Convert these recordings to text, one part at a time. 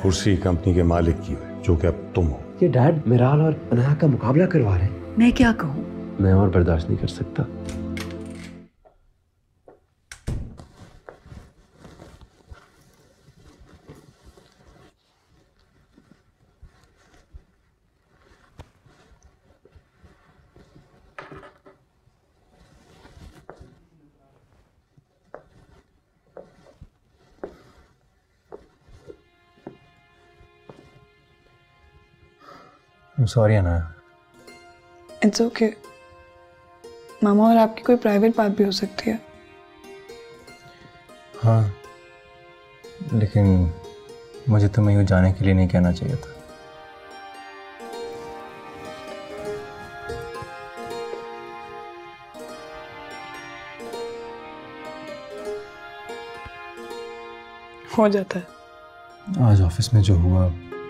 कुर्सी कंपनी के मालिक की जो कि अब तुम हो। ये डैड मिराल और अनाया का मुकाबला करवा रहे हैं। मैं क्या कहूँ? मैं और बर्दाश्त नहीं कर सकता। सॉरी अनाया। It's okay. मामा और आपकी कोई प्राइवेट बात भी हो सकती है। हाँ, लेकिन मुझे तुम्हें यूँ जाने के लिए नहीं कहना चाहिए था। हो जाता है। आज ऑफिस में जो हुआ,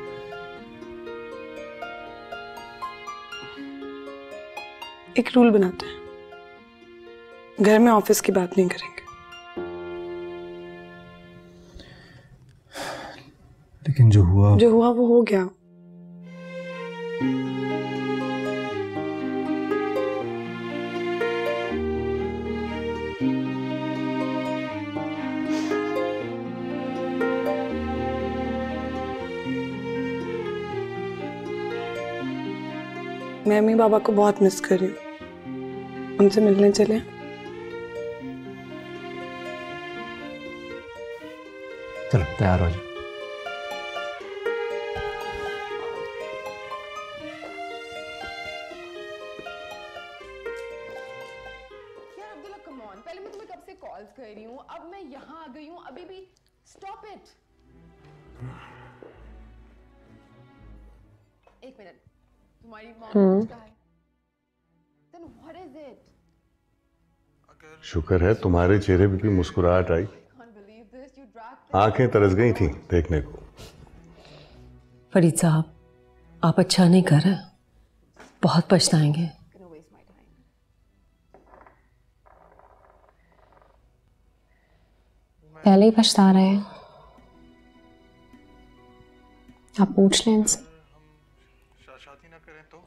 एक रूल बनाते हैं, घर में ऑफिस की बात नहीं करेंगे। लेकिन जो हुआ वो हो गया। मैं अम्मी बाबा को बहुत मिस कर रही हूँ। उनसे मिलने चले? चलो तैयार हो जाओ। यार अब्दुल्ला कम ऑन, पहले मैं तुम्हें कब से कॉल्स कर रही हूँ, अब मैं यहाँ आ गई हूँ, अभी भी स्टॉप इट। एक मिनट, तुम्हारी मॉम कहाँ है? Then what is it? शुक्र है तुम्हारे चेहरे पे भी मुस्कुराहट आई। Can't believe this. You dragged आंखें तरस गई थी देखने को। फरीद साहब, आप अच्छा नहीं कर रहे, बहुत पछताएंगे। gonna waste my time. पहले ही पछता रहे हैं। आप पूछ लें इनसे। शादी ना करें तो?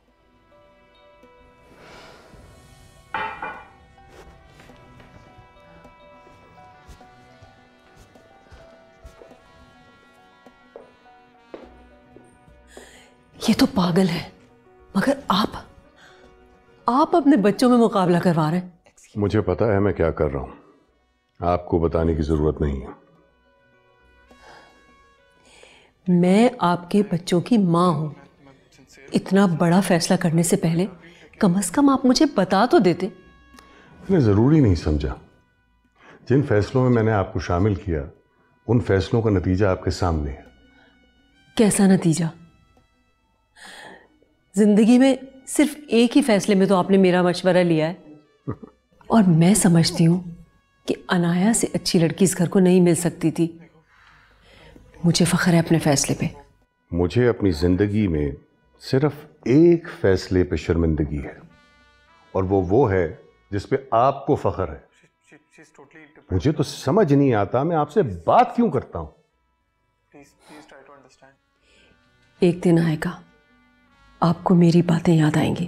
ये तो पागल है, मगर आप अपने बच्चों में मुकाबला करवा रहे हैं। मुझे पता है मैं क्या कर रहा हूँ, आपको बताने की जरूरत नहीं है। मैं आपके बच्चों की माँ हूं। इतना बड़ा फैसला करने से पहले कम से कम आप मुझे बता तो देते। मैंने जरूरी नहीं समझा। जिन फैसलों में मैंने आपको शामिल किया, उन फैसलों का नतीजा आपके सामने है। कैसा नतीजा? जिंदगी में सिर्फ एक ही फैसले में तो आपने मेरा मशवरा लिया है, और मैं समझती हूँ कि अनाया से अच्छी लड़की इस घर को नहीं मिल सकती थी। मुझे फख्र है अपने फैसले पे। मुझे अपनी जिंदगी में सिर्फ एक फैसले पे शर्मिंदगी है, और वो है जिस पे आपको फख्र है। मुझे तो समझ नहीं आता मैं आपसे बात क्यों करता हूं। एक दिन आएगा आपको मेरी बातें याद आएंगी।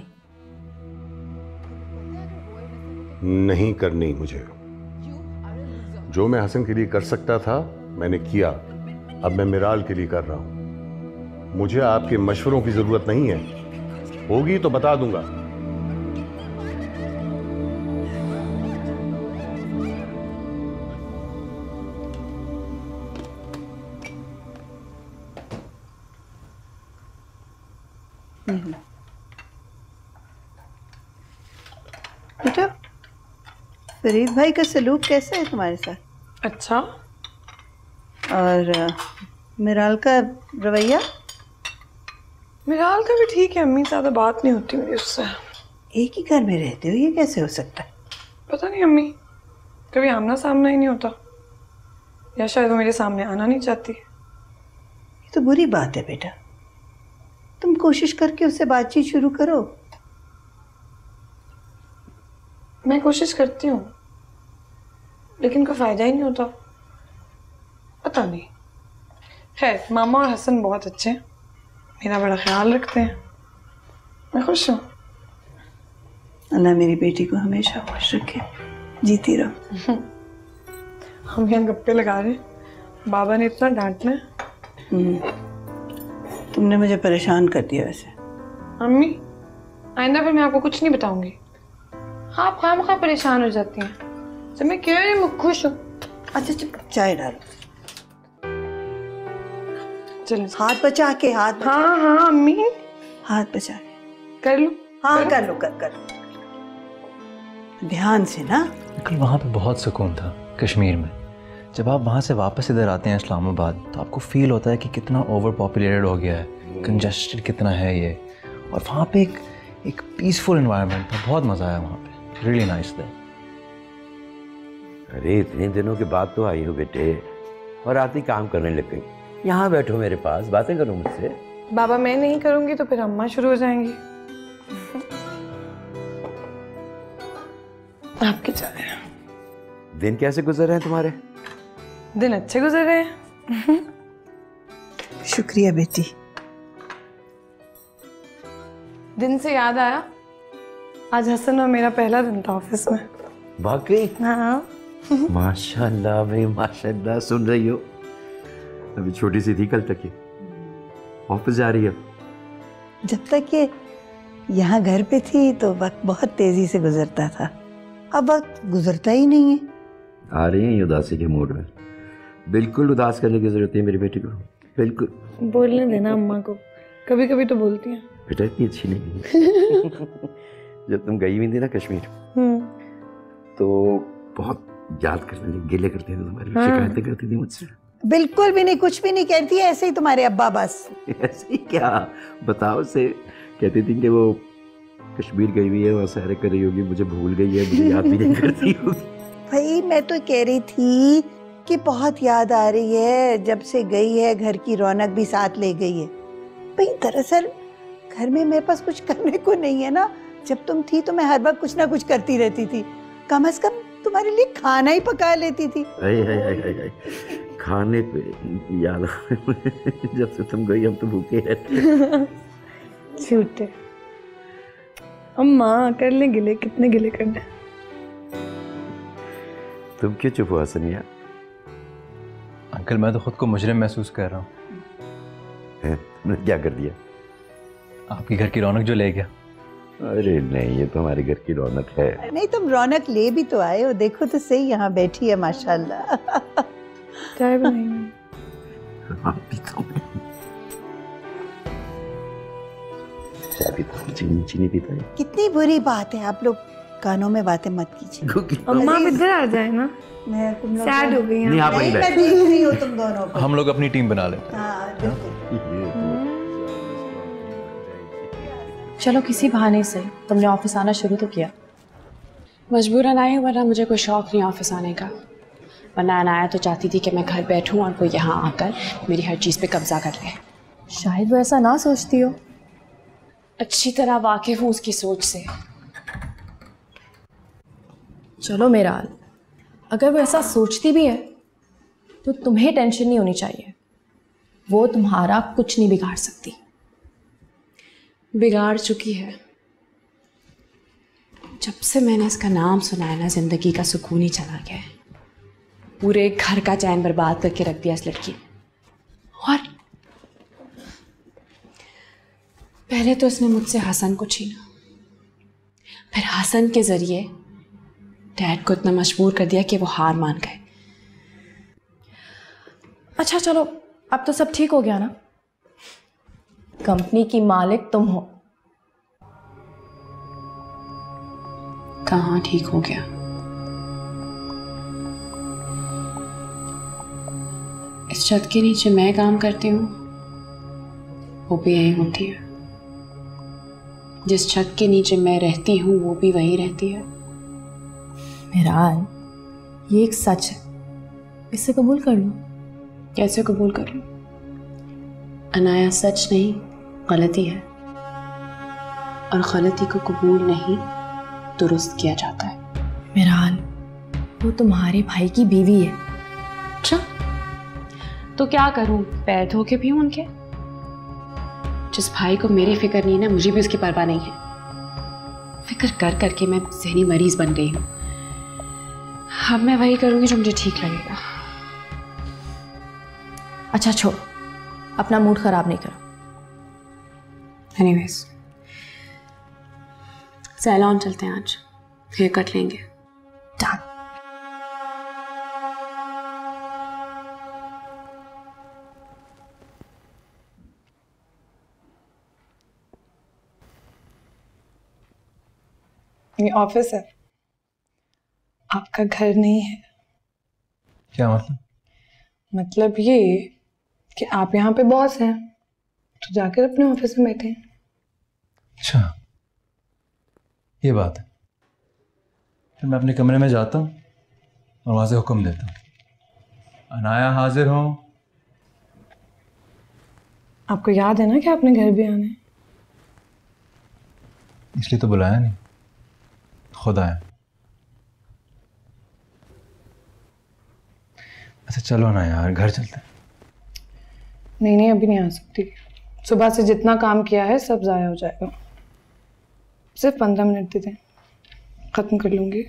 नहीं करनी मुझे। जो मैं हसन के लिए कर सकता था मैंने किया, अब मैं मिराल के लिए कर रहा हूं। मुझे आपके मशवरों की जरूरत नहीं है, होगी तो बता दूंगा। बेटा, फरीद भाई का सलूक कैसा है तुम्हारे साथ? अच्छा। और मिराल का रवैया? मिराल का भी ठीक है अम्मी, ज़्यादा बात नहीं होती मेरी उससे। एक ही घर में रहते हो, ये कैसे हो सकता है? पता नहीं अम्मी, कभी आमना सामना ही नहीं होता, या शायद वो मेरे सामने आना नहीं चाहती। ये तो बुरी बात है बेटा। तुम कोशिश करके उससे बातचीत शुरू करो। मैं कोशिश करती हूँ, लेकिन कोई फायदा ही नहीं होता। पता नहीं, है मामा और हसन बहुत अच्छे हैं, मेरा बड़ा ख्याल रखते हैं, मैं खुश हूँ। अल्लाह मेरी बेटी को हमेशा खुश रखे, जीती रहो। हम यहाँ गप्पे लगा रहे, बाबा ने इतना डांटना है। तुमने मुझे परेशान कर दिया वैसे। अम्मी आइंदा फिर मैं आपको कुछ नहीं बताऊंगी। हाँ आप खामखा परेशान हो जाती हैं, जब मैं कह रही हूँ खुश हूँ। अच्छा चुप, चाय डालो। चलो हाथ बचा के, हाथ बचा। हाँ हाँ अम्मी, हाथ बचा के कर लो। हाँ कर लो, कर ध्यान से ना। कल वहाँ पे बहुत सुकून था कश्मीर में। जब आप वहाँ से वापस इधर आते हैं इस्लामाबाद, तो आपको फील होता है कि कितना ओवर पॉपुलेटेड हो गया है, कंजस्टेड कितना है ये। और वहाँ पे एक पीसफुल एनवायरनमेंट था, बहुत मज़ा आया वहाँ पे, रियली नाइस था। अरे इतने दिनों के बाद तो आई हो बेटे, और आती काम करने लग गई। यहाँ बैठो मेरे पास, बातें करो मुझसे। बाबा मैं नहीं करूंगी तो फिर अम्मा शुरू हो जाएंगी। आपकी चाय। दिन कैसे गुजर रहे हैं तुम्हारे? दिन अच्छे गुजर रहे हैं। शुक्रिया बेटी। दिन से याद आया, आज हसन और मेरा पहला दिन था ऑफिस में। वाकई? हाँ माशाल्लाह भाई माशाल्लाह। सुन रही हो, अभी छोटी सी थी कल तक ये, ऑफिस जा रही है। जब तक ये यहाँ घर पे थी तो वक्त बहुत तेजी से गुजरता था, अब वक्त गुजरता ही नहीं है। आ रही है ये उदासी के मूड में। बिल्कुल उदास करने की जरूरत है मेरी बेटी को, बिल्कुल। बोलने देना अम्मा को, कभी कभी तो बोलती हैं। बेटा इतनी अच्छी नहीं जब तुम गई हुई थी ना कश्मीर, तो बहुत याद करती थी, गिले करती थी तुम्हारी, शिकायतें करती थी मुझसे। बिल्कुल भी नहीं, कुछ भी नहीं कहती है, ऐसे ही तुम्हारे अब्बा बस। ऐसे ही क्या, बताओ से। कहती थी कि वो कश्मीर गई हुई है, वहाँ सैर कर रही होगी, मुझे भूल गई है, मुझे याद भी नहीं करती होगी। भाई मैं तो कह रही थी कि बहुत याद आ रही है, जब से गई है घर की रौनक भी साथ ले गई है। भाई दरअसल घर में मेरे पास कुछ करने को नहीं है ना, जब तुम थी तो मैं हर वक्त कुछ ना कुछ करती रहती थी, कम से कम तुम्हारे लिए खाना ही पका लेती थी। खाने पे याद आ जब से तुम गई हम तो भूखे रहते। झूठे। अम्मा कर ले गिले, कितने गिले करने। तुम क्यों चुप हुआ सनिया? अंकल मैं तो खुद को मुजरिम महसूस कर रहा हूँ। तुमने क्या कर दिया? आपके घर की रौनक जो ले गया। अरे नहीं, ये तो हमारे घर की रौनक है। नहीं तुम रौनक ले भी तो आए हो, देखो तो सही यहाँ बैठी है माशाल्लाह। चाय बनाई। चाय पीता हूँ, चीनी पीता है। कितनी बुरी बात है, आप लोग कानों में बातें मत कीजिए। अम्मा इधर आ जाए ना, मैं तुम लोग सैड हो गई। नहीं, आप वहीं मैं देख रही हूँ तुम दोनों को। हम लोग अपनी टीम बना लेते हैं। हाँ, चलो किसी बहाने से तुमने ऑफिस आना शुरू तो किया। मजबूरन आई हूँ, वरना मुझे कोई शौक नहीं ऑफिस आने का। वरना अनाया तो चाहती थी कि मैं घर बैठूँ और वो यहाँ आकर मेरी हर चीज़ पे कब्जा कर ले। शायद वो ऐसा ना सोचती हो, अच्छी तरह वाकिफ हूँ उसकी सोच से। चलो मेरा हाल, अगर वो ऐसा सोचती भी है तो तुम्हें टेंशन नहीं होनी चाहिए, वो तुम्हारा कुछ नहीं बिगाड़ सकती। बिगाड़ चुकी है। जब से मैंने इसका नाम सुना है ना, जिंदगी का सुकून ही चला गया है। पूरे घर का चैन बर्बाद करके रख दिया इस लड़की। और पहले तो इसने मुझसे हसन को छीना, फिर हसन के जरिए डैड को इतना मजबूर कर दिया कि वो हार मान गए। अच्छा चलो, अब तो सब ठीक हो गया ना। कंपनी की मालिक तुम हो। कहाँ ठीक हो गया? इस छत के नीचे मैं काम करती हूँ, वो भी यहीं होती है। जिस छत के नीचे मैं रहती हूँ वो भी वहीं रहती है। मेहरान, ये एक सच है, इसे कबूल कर लो। कैसे कबूल कर लूं? अनाया सच नहीं, गलती है, और गलती को कबूल नहीं दुरुस्त किया जाता है। मेहरान, वो तुम्हारे भाई की बीवी है। अच्छा, तो क्या करूं, पैर धो के पीऊं उनके? जिस भाई को मेरी फिक्र नहीं है ना, मुझे भी उसकी परवाह नहीं है। फिक्र कर करके मैं ज़हनी मरीज बन गई हूँ। अब मैं वही करूंगी जो मुझे ठीक लगेगा। अच्छा छोड़, अपना मूड खराब नहीं करो। एनीवेज, सैलून चलते हैं आज, हेयर कट लेंगे। डन। ये ऑफिस है, आपका घर नहीं है। क्या मतलब? मतलब ये कि आप यहाँ पे बॉस हैं, तो जाकर अपने ऑफिस में बैठे हैं। अच्छा, ये बात है। फिर मैं अपने कमरे में जाता हूँ और वहाँ से हुक्म देता हूँ, अनाया हाजिर हो। आपको याद है ना कि आपने घर भी आना है? इसलिए तो बुलाया नहीं, खुद आया। अच्छा चलो ना यार, घर चलते हैं। नहीं नहीं, अभी नहीं आ सकती। सुबह से जितना काम किया है सब ज़ाया हो जाएगा। सिर्फ 15 मिनट दे दें, ख़त्म कर लूँगी।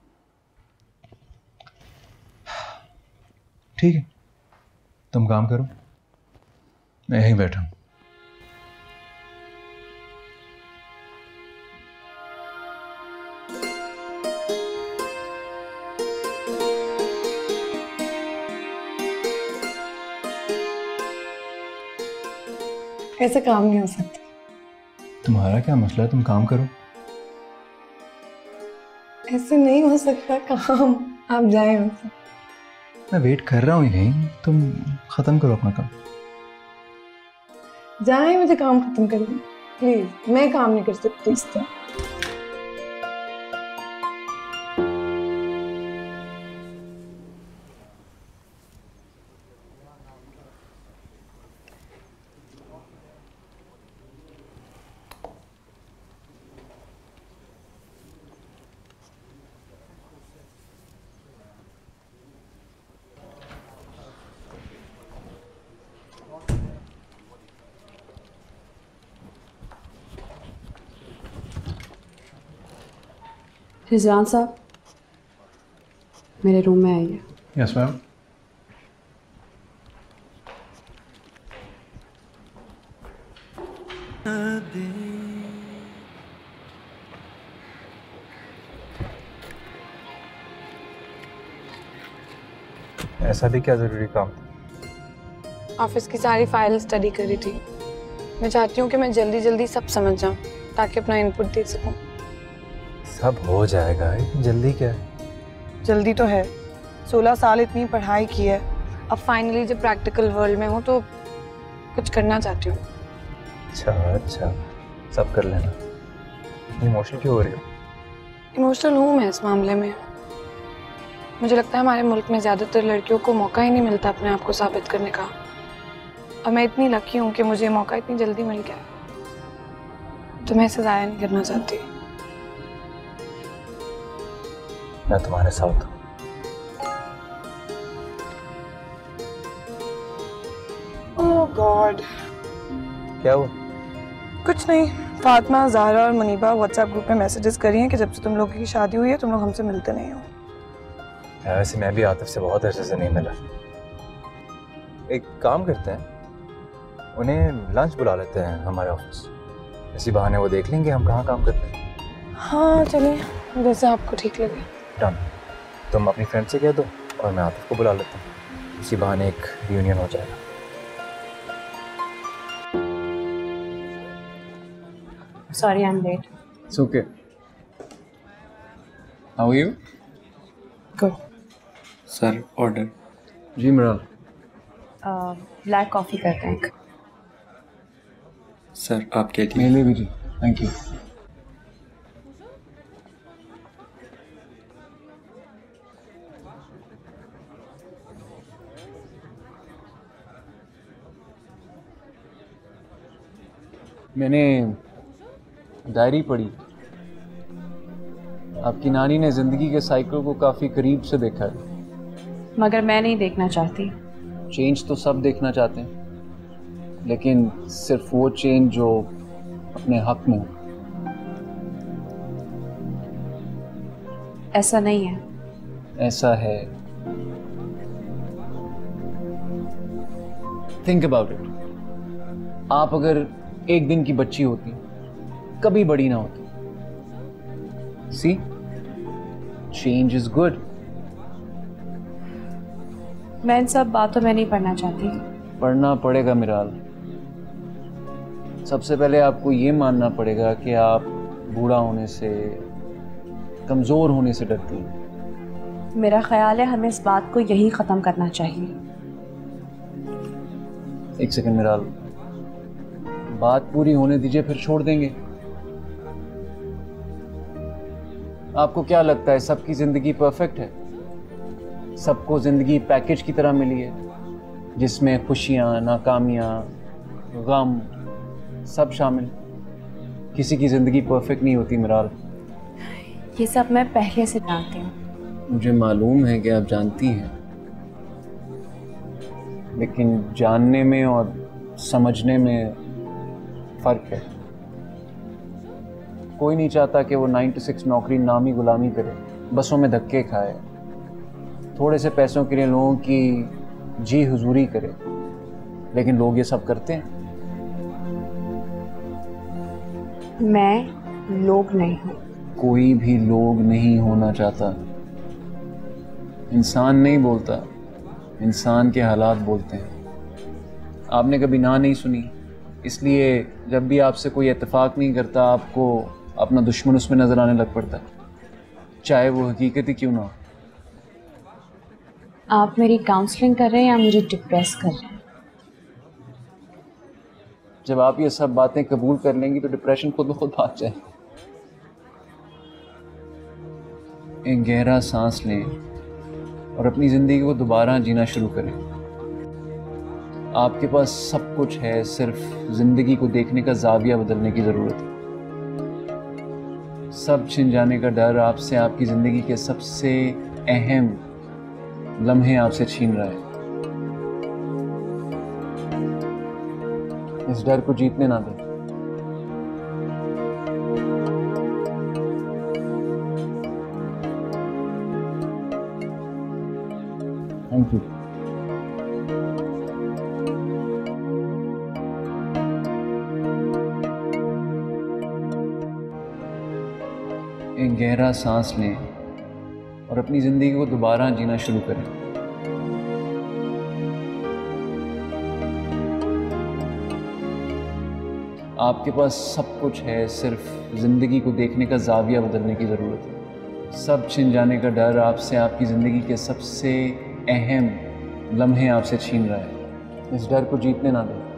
ठीक है, तुम काम करो, मैं यहीं बैठा हूँ। ऐसे काम नहीं हो सकता। तुम्हारा क्या मसला है, तुम काम करो। ऐसे नहीं हो सकता काम, आप जाएं हमसे। मैं वेट कर रहा हूँ यहीं, तुम खत्म करो अपना काम। जाएं, मुझे काम खत्म कर दें प्लीज। मैं काम नहीं कर सकती इस तरह। रिजवान साहब, मेरे रूम में आइए। Yes ma'am. ऐसा भी क्या जरूरी काम था? ऑफिस की सारी फाइल स्टडी कर रही थी। मैं चाहती हूँ कि मैं जल्दी जल्दी सब समझ जाऊँ ताकि अपना इनपुट दे सकूँ। सब हो जाएगा, इतनी जल्दी क्या है? जल्दी तो है, 16 साल इतनी पढ़ाई की है। अब फाइनली जब प्रैक्टिकल वर्ल्ड में हूँ तो कुछ करना चाहती हूँ। अच्छा, सब कर लेना। इमोशनल क्यों हो रही हो? इमोशनल हूँ मैं इस मामले में। मुझे लगता है हमारे मुल्क में ज़्यादातर लड़कियों को मौका ही नहीं मिलता अपने आप को साबित करने का। और मैं इतनी लकी हूँ कि मुझे मौका इतनी जल्दी मिल गया, तो मैं इसे ज़ाया नहीं करना चाहती। मैं तुम्हारे साथ हूँ। Oh god. क्या हुआ? कुछ नहीं, फातिमा, ज़ाहरा और मुनीबा व्हाट्सएप ग्रुप में मैसेजेस कर रही हैं कि जब से तुम लोगों की शादी हुई है तुम लोग हमसे मिलते नहीं हो। वैसे मैं भी आतिफ से बहुत अर्से से नहीं मिला। एक काम करते हैं, उन्हें लंच बुला लेते हैं हमारे ऑफिस। इसी बहाने वो देख लेंगे हम कहाँ काम करते हैं। हाँ चलिए, जैसे आपको ठीक लगे। डन। तुम अपनी फ्रेंड से कह दो और मैं आतिफ को बुला लेता हूँ। इसी बहाने एक रियूनियन हो जाएगा। Sorry, I'm late. It's okay. How are you? Good. Sir, order. जी मराल। ब्लैक कॉफ़ी करते हैं। सर आपके लिए। मेरे लिए भी जी, थैंक यू। मैंने डायरी पढ़ी। आपकी नानी ने जिंदगी के साइकिल को काफी करीब से देखा है। मगर मैं नहीं देखना चाहती। चेंज तो सब देखना चाहते हैं, लेकिन सिर्फ वो चेंज जो अपने हक में हो। ऐसा नहीं है। ऐसा है। Think about it. आप अगर एक दिन की बच्ची होती, कभी बड़ी ना होती। See, change is good. मैं इन सब बातों में नहीं पढ़ना चाहती। पढ़ना पड़ेगा मिराल। सबसे पहले आपको ये मानना पड़ेगा कि आप बूढ़ा होने से, कमज़ोर होने से डरती हैं। मेरा ख्याल है हमें इस बात को यही ख़त्म करना चाहिए। एक सेकंड मिराल, बात पूरी होने दीजिए, फिर छोड़ देंगे। आपको क्या लगता है सबकी ज़िंदगी परफेक्ट है? सबको ज़िंदगी पैकेज की तरह मिली है, जिसमें खुशियाँ, नाकामियाँ, गम सब शामिल। किसी की ज़िंदगी परफेक्ट नहीं होती मिराल। ये सब मैं पहले से जानती हूँ। मुझे मालूम है कि आप जानती हैं, लेकिन जानने में और समझने में फ़र्क है। कोई नहीं चाहता कि वो 9 to 6 नौकरी नामी गुलामी करे, बसों में धक्के खाए, थोड़े से पैसों के लिए लोगों की जी हुजूरी करे, लेकिन लोग ये सब करते हैं। मैं लोग नहीं हूँ। कोई भी लोग नहीं होना चाहता। इंसान नहीं बोलता, इंसान के हालात बोलते हैं। आपने कभी ना नहीं सुनी, इसलिए जब भी आपसे कोई इत्तेफाक नहीं करता, आपको अपना दुश्मन उसमें नज़र आने लग पड़ता है, चाहे वो हकीकत ही क्यों ना हो। आप मेरी काउंसलिंग कर रहे हैं या मुझे डिप्रेस कर रहे हैं? जब आप ये सब बातें कबूल कर लेंगी तो डिप्रेशन खुद ब खुद भाग जाए। एक गहरा सांस लें और अपनी ज़िंदगी को दोबारा जीना शुरू करें। आपके पास सब कुछ है, सिर्फ ज़िंदगी को देखने का ज़ाविया बदलने की ज़रूरत है। सब छिन जाने का डर आपसे आपकी ज़िंदगी के सबसे अहम लम्हे आपसे छीन रहा है। इस डर को जीतने ना दें। Thank you. एक गहरा सांस लें और अपनी ज़िंदगी को दोबारा जीना शुरू करें। आपके पास सब कुछ है, सिर्फ ज़िंदगी को देखने का ज़ाविया बदलने की ज़रूरत है। सब छिन जाने का डर आपसे आपकी ज़िंदगी के सबसे अहम लम्हे आपसे छीन रहा है। इस डर को जीतने ना दें।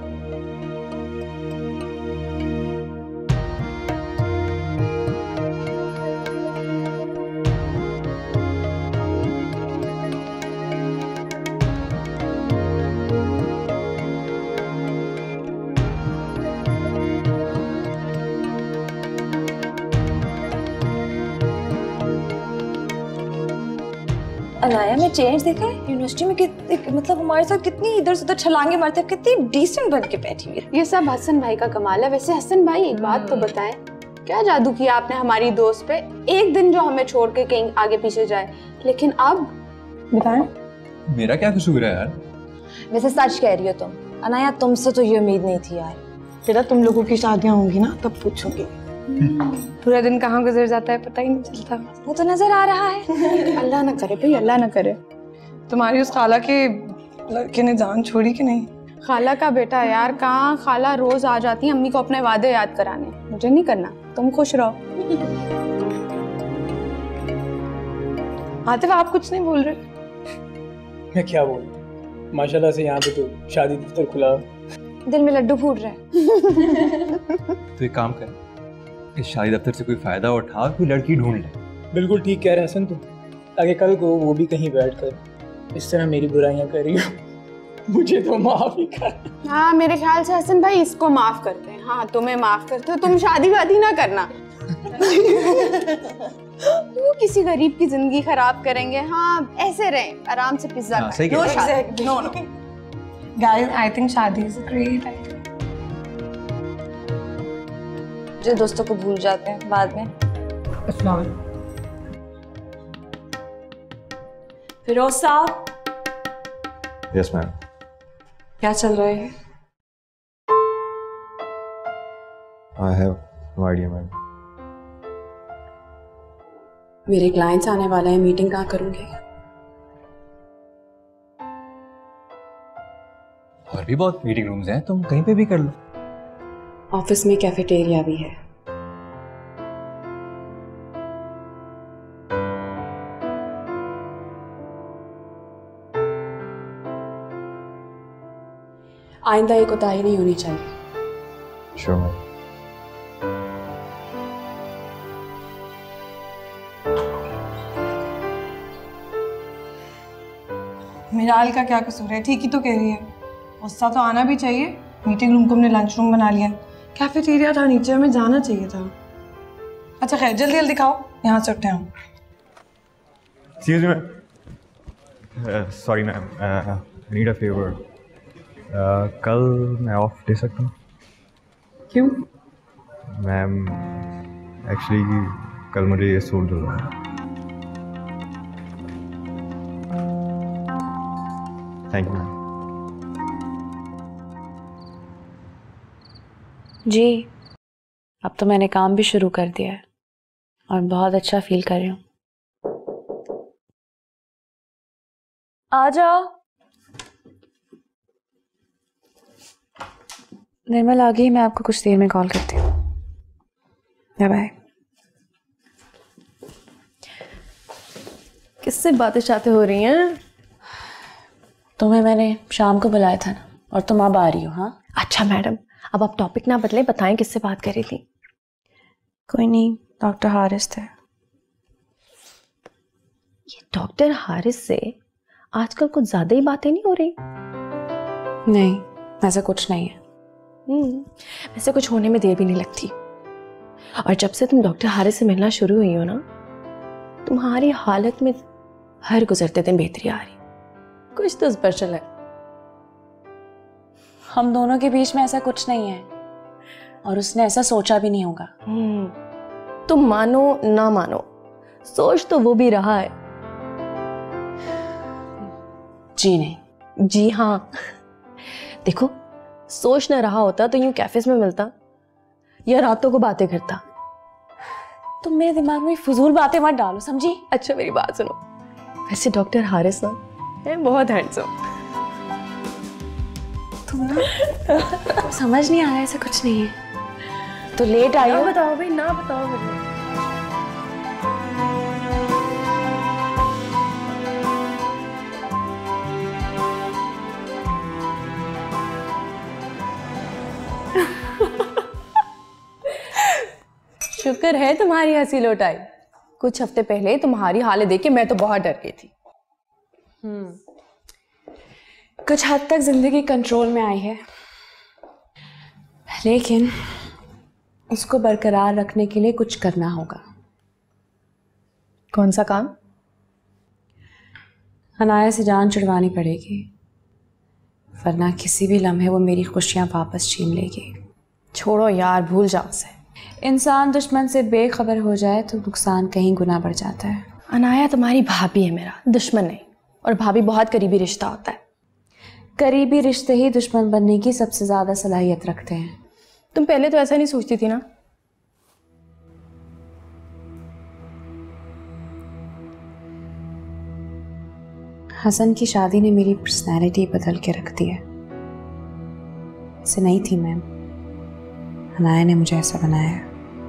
अनाया में चेंज देखा है यूनिवर्सिटी में, मतलब हमारे साथ कितनी इधर से उधर छलांगे मारते हैं, कितनी डिसेंट बन के बैठी हुई है। ये सब हसन भाई का कमाल है। वैसे हसन भाई एक बात तो बताएं, क्या जादू किया आपने हमारी दोस्त पे? एक दिन जो हमें छोड़ के कहीं आगे पीछे जाए, लेकिन अब बताएं। मेरा क्या कसूर है यार? वैसे सच कह रही हो तुम अनाया, तुमसे तो ये उम्मीद नहीं थी यार। बेटा तुम लोगों की शादियां होंगी ना तब पूछूंगी। पूरा दिन कहाँ गुजर जाता है पता ही नहीं चलता। वो तो नजर आ रहा है। अल्लाह ना करे भाई, अल्लाह ना करे। तुम्हारी उस खाला के लड़के ने जान छोड़ी कि नहीं? खाला का बेटा यार, कहाँ खाला रोज आ जाती है अम्मी को अपने वादे याद कराने। मुझे नहीं करना, तुम खुश रहो। आतिफ आप कुछ नहीं बोल रहे? मैं क्या बोलूं, माशाल्लाह से यहाँ पे तो शादी दफ्तर खुला, दिल में लड्डू फूट रहे हैं। तो एक काम कर, इस शादी दफ्तर से कोई फायदा उठा, कोई लड़की ढूंढ ले। बिल्कुल ठीक कह रहे हैं हसन तुम, ताकि कल को वो भी कहीं बैठ कर इस तरह मेरी बुराइयां कर रही हो। मुझे तो माफ ही कर। हाँ मेरे ख्याल से हसन भाई इसको माफ करते हैं। हाँ तुम्हें माफ करते हो, तुम शादी वादी ना करना। वो किसी गरीब की जिंदगी खराब करेंगे? हाँ ऐसे रहे आराम से पिज्जा खाएं। नो शादी, no no. Guys I think shaadi is a great idea. जो दोस्तों को भूल जाते हैं बाद में। फिरोज साहब। Yes ma'am. क्या चल रहा है? I have no idea ma'am. मेरे क्लाइंट्स आने वाले हैं, मीटिंग कहाँ करूंगी? और भी बहुत मीटिंग रूम्स हैं, तुम कहीं पे भी कर लो। ऑफिस में कैफेटेरिया भी है। आइंदा ये कोताही नहीं होनी चाहिए। Sure ma'am. मिराल का क्या कसूर है? ठीक ही तो कह रही है। गुस्सा तो आना भी चाहिए। मीटिंग रूम को हमने लंच रूम बना लिया, कैफेटेरिया था नीचे, हमें जाना चाहिए था। अच्छा खैर, जल्दी जल्दी खाओ, यहाँ से उठे हम। Excuse me, sorry ma'am, I need a favour. कल मैं ऑफ ले सकता हूँ? क्यों? मैम एक्चुअली कल मुझे ये सूट धुलवाना है। Thank you ma'am. जी, अब तो मैंने काम भी शुरू कर दिया है और बहुत अच्छा फील कर रही हूँ। आ जाओ। निर्मल आ गई, मैं आपको कुछ देर में कॉल करती हूँ। Bye bye. किससे बातें शातें हो रही हैं? तुम्हें मैंने शाम को बुलाया था ना, और तुम अब आ रही हो। हाँ अच्छा मैडम, अब आप टॉपिक ना बदलें, बताएं किससे बात कर रही थी? कोई नहीं, डॉक्टर हारिस थे। ये डॉक्टर हारिस से आजकल कुछ ज्यादा ही बातें नहीं हो रही? नहीं, ऐसा कुछ नहीं है। वैसे कुछ होने में देर भी नहीं लगती। और जब से तुम डॉक्टर हारिस से मिलना शुरू हुई हो ना, तुम्हारी हालत में हर गुजरते दिन बेहतरी आ रही। कुछ तो स्पेशल है। हम दोनों के बीच में ऐसा कुछ नहीं है, और उसने ऐसा सोचा भी नहीं होगा। तुम मानो ना मानो, सोच तो वो भी रहा है। जी नहीं। जी हाँ। देखो, सोच ना रहा होता तो यूं कैफेज में मिलता या रातों को बातें करता। तुम मेरे दिमाग में फजूल बातें मत डालो, समझी? अच्छा मेरी बात सुनो, वैसे डॉक्टर हारिस ना है बहुत हैंडसम। तुम ना समझ नहीं आ रहा, ऐसा कुछ नहीं है। तो लेट आई हो? बताओ भाई, ना बताओ मुझे। शुक्र है तुम्हारी हंसी लौट आई। कुछ हफ्ते पहले तुम्हारी हालत देख के मैं तो बहुत डर गई थी। कुछ हद तक जिंदगी कंट्रोल में आई है, लेकिन उसको बरकरार रखने के लिए कुछ करना होगा। कौन सा काम? अनाया से जान छुड़वानी पड़ेगी, वरना किसी भी लम्हे वो मेरी खुशियां वापस छीन लेगी। छोड़ो यार, भूल जाओ उसे। इंसान दुश्मन से बेखबर हो जाए तो नुकसान कहीं गुना बढ़ जाता है। अनाया तुम्हारी भाभी है, मेरा दुश्मन नहीं। और भाभी बहुत करीबी रिश्ता होता है। करीबी रिश्ते ही दुश्मन बनने की सबसे ज्यादा सलाहियत रखते हैं। तुम पहले तो ऐसा नहीं सोचती थी ना? हसन की शादी ने मेरी पर्सनैलिटी बदल के रख दी है। ऐसे नहीं थी मैम, अनाया ने मुझे ऐसा बनाया है।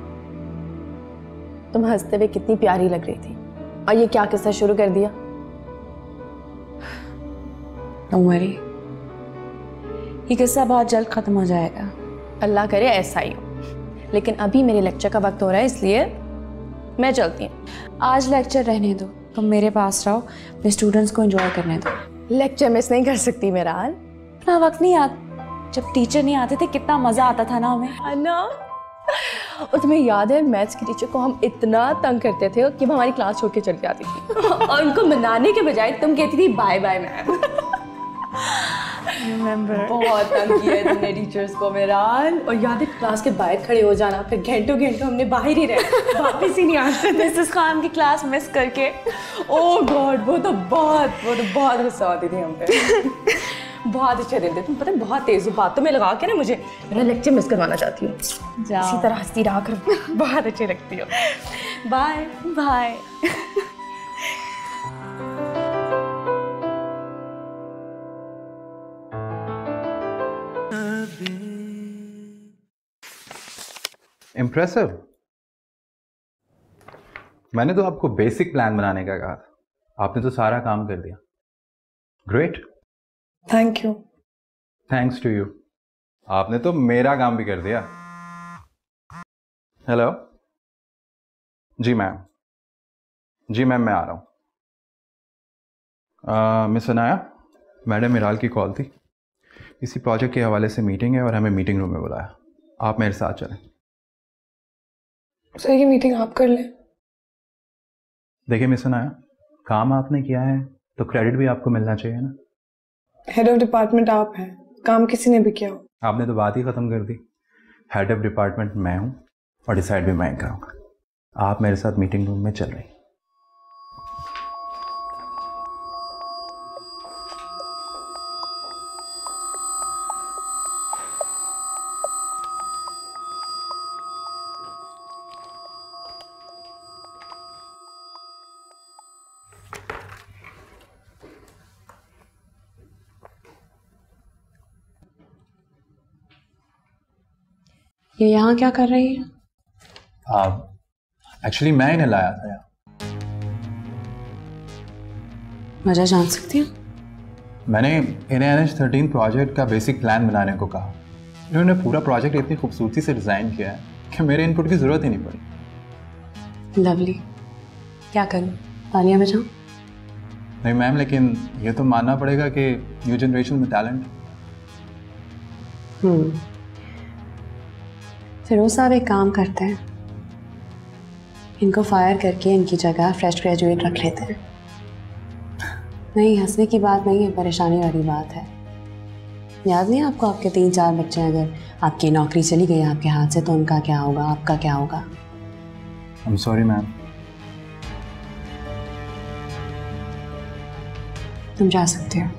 तुम हंसते हुए कितनी प्यारी लग रही थी, और ये क्या किस्सा शुरू कर दिया? डोंट वरी, ये किस्सा बहुत जल्द खत्म हो जाएगा। अल्लाह करे ऐसा ही हो। लेकिन अभी मेरे लेक्चर का वक्त हो रहा है, इसलिए मैं चलती हूँ। आज लेक्चर रहने दो, तुम मेरे पास रहो, अपने स्टूडेंट्स को एंजॉय करने दो। लेक्चर मिस नहीं कर सकती मेरा हाल। इतना वक्त नहीं आता, जब टीचर नहीं आते थे कितना मजा आता था ना हमें। ना और तुम्हें याद है मैथ्स की टीचर को हम इतना तंग करते थे कि वो हमारी क्लास छोड़ के चली जाती थी और उनको मनाने के बजाय तुम कहती थी बाय बाय मैम। बहुत तंग किया है तुमने टीचर्स को मेरान। और याद है क्लास के बाहर खड़े हो जाना, फिर घंटों घंटों हमने बाहर ही रहे, वापस ही नहीं आते मिसेस खान की क्लास मिस करके। ओह गॉड, वो तो बहुत गुस्सा होती थी हम पे। बहुत अच्छे दिन थे, तुम पता है बहुत तेज हो, बातों में लगा के ना मुझे मेरा लेक्चर मिस करवाना चाहती हूँ। इसी तरह हंसती रहा कर, बहुत अच्छी लगती हो। Bye bye. इम्प्रेसिव। मैंने तो आपको बेसिक प्लान बनाने का कहा था, आपने तो सारा काम कर दिया। Great. Thank you. Thanks to you, आपने तो मेरा काम भी कर दिया। हेलो। जी मैम, मैं आ रहा हूँ। मिस अनाया, मैडम मिराल की कॉल थी, इसी प्रोजेक्ट के हवाले से मीटिंग है और हमें मीटिंग रूम में बुलाया। आप मेरे साथ चलें। सर ये मीटिंग आप कर लें। देखिए मिस अनाया, काम आपने किया है तो क्रेडिट भी आपको मिलना चाहिए ना। हेड ऑफ डिपार्टमेंट आप हैं, काम किसी ने भी किया हो। आपने तो बात ही ख़त्म कर दी। हेड ऑफ डिपार्टमेंट मैं हूँ और डिसाइड भी मैं करूँगा। आप मेरे साथ मीटिंग रूम में चल रही। ये यहाँ क्या कर रही है? एक्चुअली मैं इन्हें लाया था यहाँ। वजह जान सकती हूँ? मैंने इन्हें NH13 प्रोजेक्ट का बेसिक प्लान बनाने को कहा। इन्होंने पूरा प्रोजेक्ट इतनी खूबसूरती से डिज़ाइन किया है कि मेरे इनपुट की ज़रूरत ही नहीं पड़ी। लवली। क्या करूँ, तालियां बजाऊं? नहीं मैम, लेकिन ये तो मानना पड़ेगा कि न्यू जनरेशन में टैलेंट। फिरोज साहब एक काम करते हैं, इनको फायर करके इनकी जगह फ्रेश ग्रेजुएट रख लेते हैं। नहीं, हंसने की बात नहीं है, परेशानी वाली बात है। याद नहीं आपको, आपके 3-4 बच्चे, अगर आपकी नौकरी चली गई आपके हाथ से तो उनका क्या होगा, आपका क्या होगा? I am sorry ma'am. तुम जा सकते हो।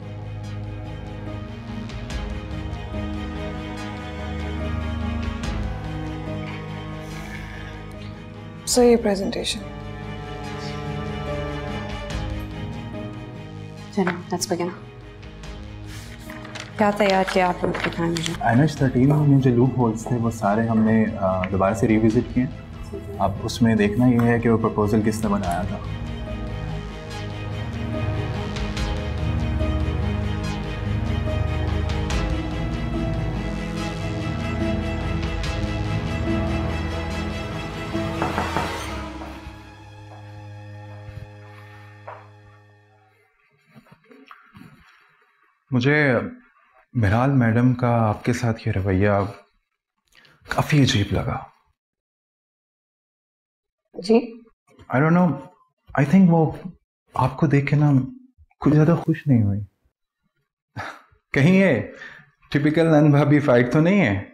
सर ये प्रेजेंटेशन। चलो लेट्स बिगिन। क्या तैयार किया आप लोग, दिखाएं मुझे। NH13 में जो लूप होल्स थे वो सारे हमने दोबारा से रिविजिट किए। अब उसमें देखना ये है कि वो प्रपोजल किसने बनाया था। मुझे मिराल मैडम का आपके साथ ये रवैया काफ़ी अजीब लगा। जी? I don't know, I think वो आपको देख के ना कुछ ज़्यादा खुश नहीं हुई। कहीं ये टिपिकल नन भाभी फाइट तो नहीं है?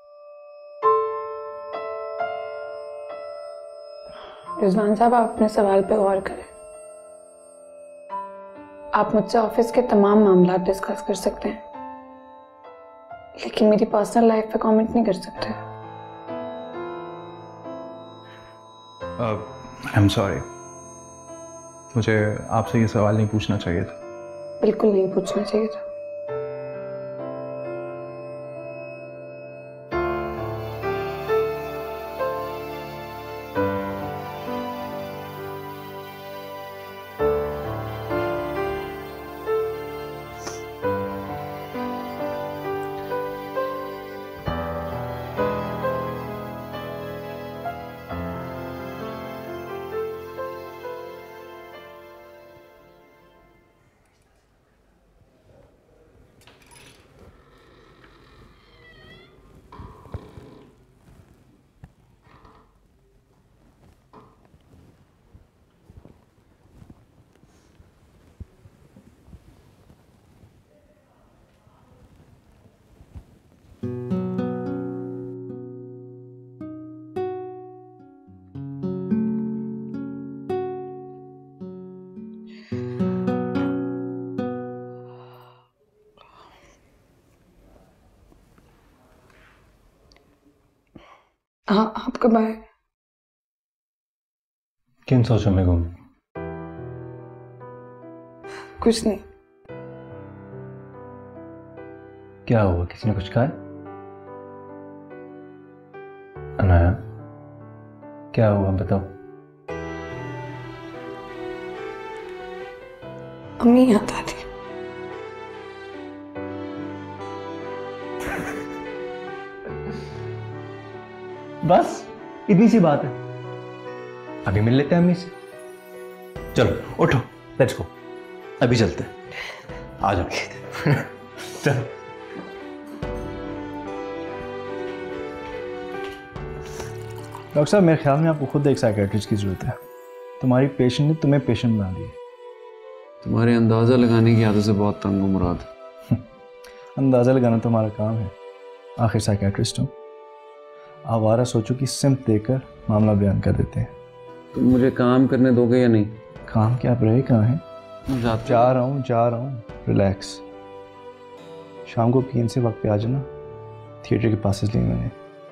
रिजवान साहब, आप अपने सवाल पे गौर करें। आप मुझसे ऑफिस के तमाम मामला डिस्कस कर सकते हैं, लेकिन मेरी पर्सनल लाइफ पे कमेंट नहीं कर सकते। आई एम सॉरी, मुझे आपसे ये सवाल नहीं पूछना चाहिए था। बिल्कुल नहीं पूछना चाहिए था। हाँ, आप कब आए? किन सोचों में गुम? कुछ नहीं। क्या हुआ, किसी ने कुछ कहा? अनाया, क्या हुआ बताओ। अम्मी याद आ रही। बस इतनी सी बात है, अभी मिल लेते हैं अम्मी से। चलो उठो, लेट्स गो, अभी चलते हैं। आ जाओ। चलो। डॉक्टर साहब, मेरे ख्याल में आपको खुद एक साइकेट्रिस्ट की ज़रूरत है। तुम्हारी पेशेंट ने तुम्हें पेशेंट बना दिया। तुम्हारे अंदाज़ा लगाने की आदत से बहुत तंग हूँ मुराद। अंदाज़ा लगाना तो हमारा काम है, आखिर साइकेट्रिस्ट हूँ। आवारा सोचो कि सिम्प देकर मामला बयान कर देते हैं। तुम मुझे काम करने दोगे या नहीं? काम क्या, आप रहे कहाँ हैं? जा रहा हूँ, रिलैक्स। शाम को 3 से वक्त पे आ जाना, थिएटर के पासेस लिए मैंने।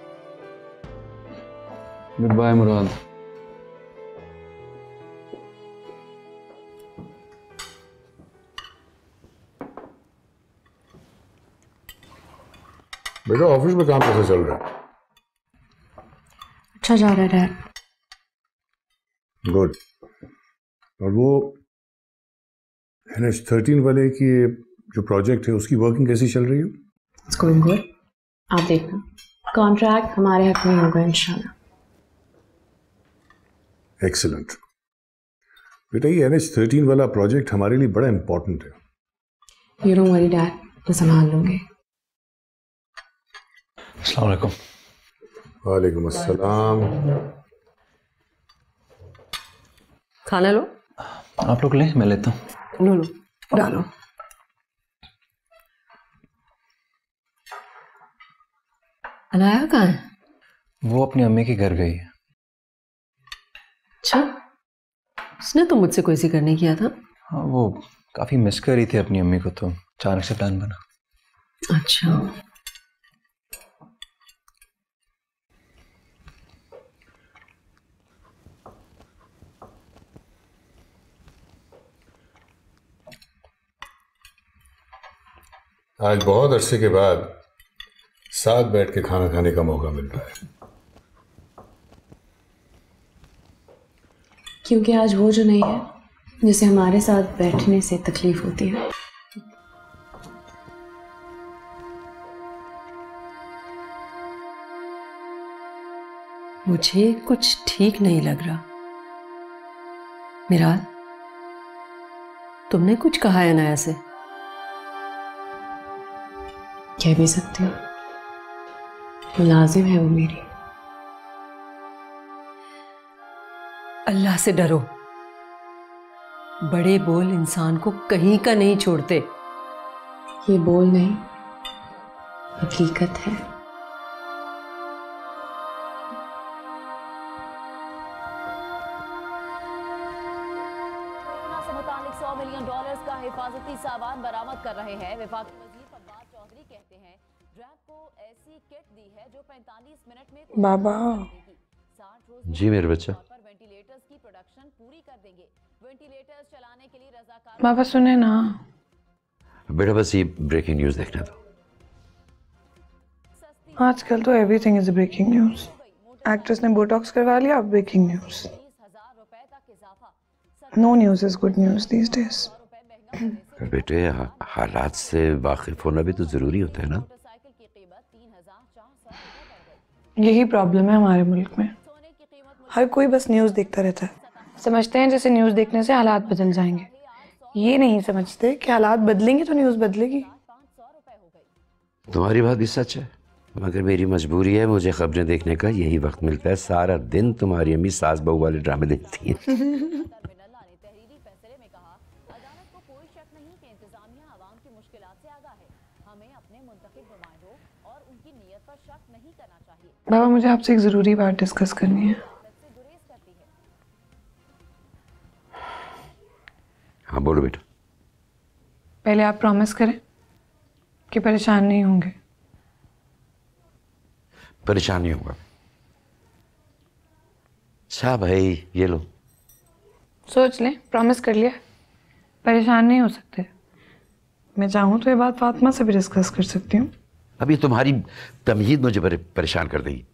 Good bye Murad. बेटा ऑफिस में काम कैसे चल रहा है? अच्छा जा रहा है डैड। गुड। और वो NH13 वाले की जो प्रोजेक्ट है उसकी वर्किंग कैसी चल रही है? It's going good. आप देखना, कॉन्ट्रैक्ट हमारे हक में होगा इंशाल्लाह। एक्सीलेंट। बेटा ये NH13 वाला प्रोजेक्ट हमारे लिए बड़ा इंपॉर्टेंट है। यू डोंट वरी डैड, मैं संभाल लूंगी। अस्सलाम वालेकुम। वालेकुम अस्सलाम। खाना लो। आप लोग लें, मैं लेता हूँ। लो डालो। अनाया कहाँ है? वो अपनी अम्मी के घर गई है। अच्छा, उसने तो मुझसे कोई जिक्र नहीं किया था। हाँ, वो काफी मिस कर रही थी अपनी अम्मी को, तो अचानक से प्लान बना। अच्छा। आज बहुत अरसे के बाद साथ बैठ के खाना खाने का मौका मिल रहा है। क्योंकि आज वो जो नहीं है जिसे हमारे साथ बैठने से तकलीफ होती है। मुझे कुछ ठीक नहीं लग रहा। मिराल, तुमने कुछ कहा है अनाया से? कह भी सकती हूँ, मुलाजिम है वो मेरी। अल्लाह से डरो, बड़े बोल इंसान को कहीं का नहीं छोड़ते। ये बोल नहीं, हकीकत है। $100 मिलियन का हिफाजती सामान बरामद कर रहे हैं। विभाग के वजीर फवाद चौधरी कहते हैं ड्रैग को ऐसी किट दी है जो 45 मिनट में बाबा। जी मेरे बच्चा। वेंटिलेटर्स की प्रोडक्शन पूरी कर देंगे। वेंटिलेटर्स चलाने के लिए रजाकार। बाबा सुने ना। बेटा बस ये ब्रेकिंग न्यूज़ देखना था। आजकल तो everything is breaking news. Actress ने बोटॉक्स करवा लिया, अब breaking news. No news is good news these days. बेटे हालात से वाकिफ होना भी तो जरूरी होता है ना। यही प्रॉब्लम है हमारे मुल्क में, हर कोई बस न्यूज देखता रहता है। समझते हैं जैसे न्यूज देखने से हालात बदल जाएंगे। ये नहीं समझते कि हालात बदलेंगे तो न्यूज बदलेगी। तुम्हारी बात भी सच है, मगर मेरी मजबूरी है, मुझे खबरें देखने का यही वक्त मिलता है। सारा दिन तुम्हारी अम्मी सास बहू वाले ड्रामे देखती है। बाबा मुझे आपसे एक जरूरी बात डिस्कस करनी है। हाँ बोलो बेटा। पहले आप प्रॉमिस करें कि परेशान नहीं होंगे। परेशान नहीं होगा। अच्छा भाई, ये लो। सोच लें, प्रॉमिस कर लिया, परेशान नहीं हो सकते। मैं चाहूँ तो ये बात फातिमा से भी डिस्कस कर सकती हूँ। अभी तुम्हारी तमहीद मुझे परेशान कर देगी।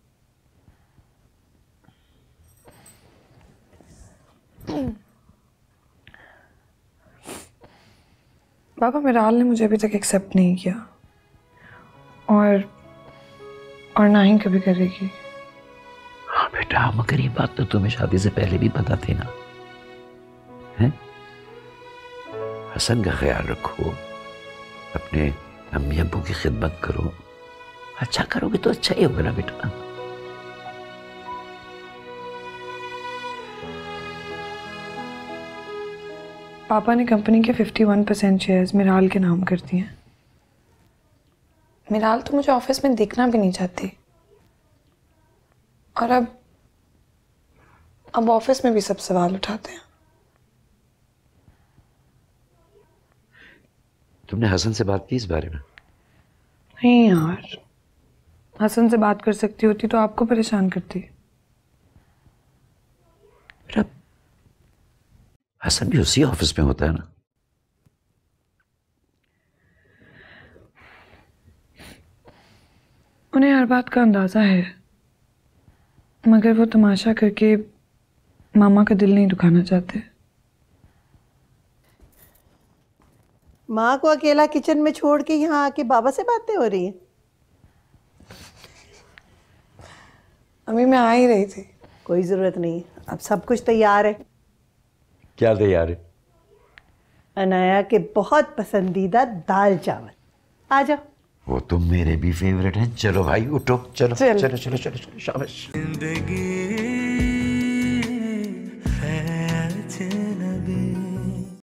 पापा, मिराल ने मुझे अभी तक एक्सेप्ट नहीं किया और ना ही कभी करेगी। हाँ बेटा, मगर ये बात तो तुम्हें शादी से पहले भी पता थी ना, हैं? हसन का ख्याल रखो, अपने अम्मी अब्बू की खिदमत करो। अच्छा करोगे तो अच्छा ही होगा ना बेटा। पापा ने कंपनी के 51% शेयर्स मिराल के नाम कर दिए हैं। मिराल तो मुझे ऑफिस में देखना भी नहीं चाहती, और अब ऑफिस में भी सब सवाल उठाते हैं। तुमने हसन से बात की इस बारे में? नहीं यार, हसन से बात कर सकती होती तो आपको परेशान करती। हसन भी उसी ऑफिस में होता है ना? उन्हें हर बात का अंदाजा है, मगर वो तमाशा करके मामा का दिल नहीं दुखाना चाहते। माँ को अकेला किचन में छोड़ के यहाँ आके बाबा से बातें हो रही है। अम्मी, मैं आ ही रही थी। कोई जरूरत नहीं, अब सब कुछ तैयार है। क्या तैयार है? अनाया के बहुत पसंदीदा दाल चावल। आ जाओ। वो तो मेरे भी फेवरेट हैं। चलो भाई उठो, चलो चलो चलो चलो, चलो शाबाश।